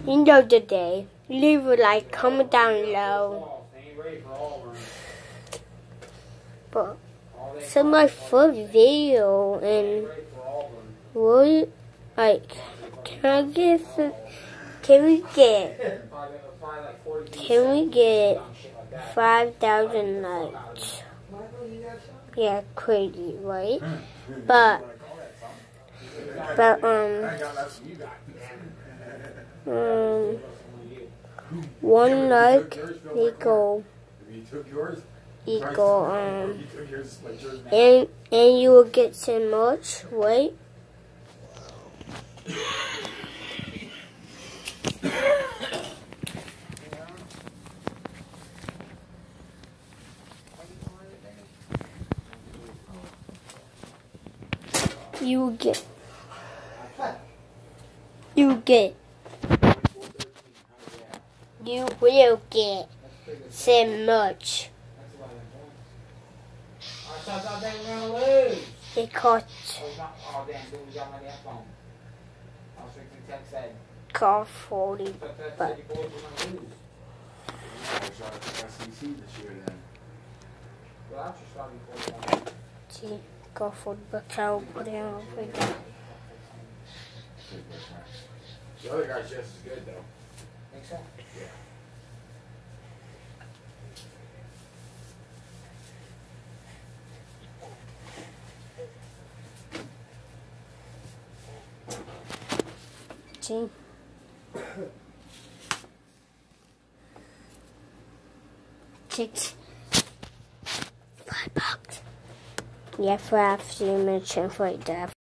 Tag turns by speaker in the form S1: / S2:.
S1: You know the day. Leave a like, comment down below. But it's my first video, and what, like, can we get 5,000 likes? Yeah, crazy, right? But 1 like equal and you will get so much, right? You will get so much. It cost 40, but see, cost 40 bucks. I'll put it on over there.
S2: The other guy's just as good, though.
S3: Think so?
S2: Yeah.
S1: See? $5. Yeah, for after you mentioned right there.